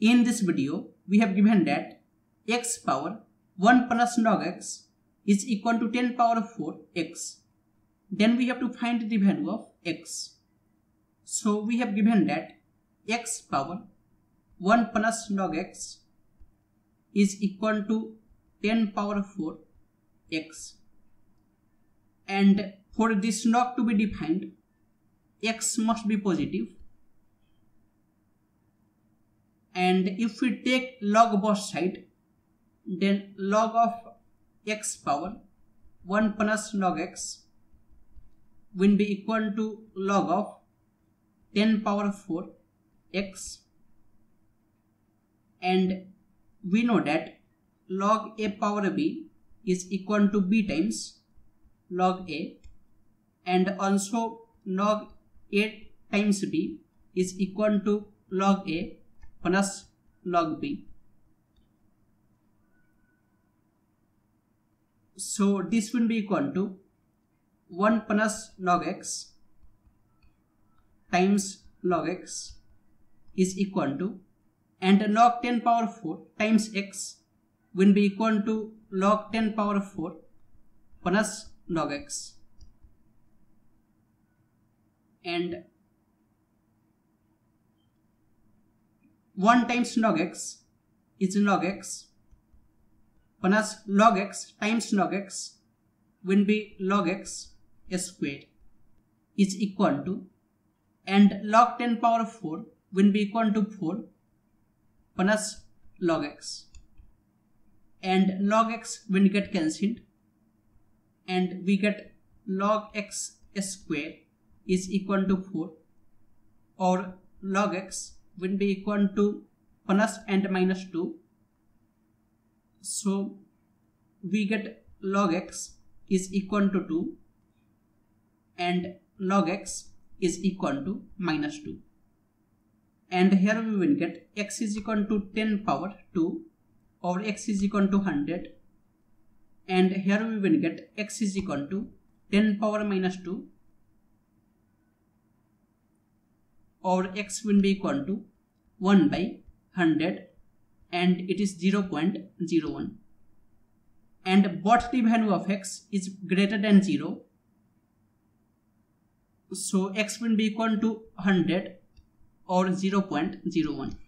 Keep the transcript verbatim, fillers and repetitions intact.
In this video, we have given that x power one plus log x is equal to ten power four x. Then we have to find the value of x. So we have given that x power one plus log x is equal to ten power four x. And for this log to be defined, x must be positive. And if we take log both sides, then log of x power one plus log x will be equal to log of ten power four x. And we know that log a power b is equal to b times log a, and also log a times b is equal to log a plus log b. So this will be equal to one plus log x times log x is equal to, and log ten power four times x will be equal to log ten power four plus log x. And one times log x is log x plus log x times log x will be log x squared is equal to, and log ten power four will be equal to four plus log x, and log x will get cancelled and we get log x squared is equal to four, or log x will be equal to plus and minus two. So we get log x is equal to two and log x is equal to minus two. And here we will get x is equal to ten power two, or x is equal to one hundred. And here we will get x is equal to ten power minus two, or x will be equal to one by one hundred, and it is zero point zero one. And both the value of x is greater than zero. So x will be equal to one hundred or zero point zero one.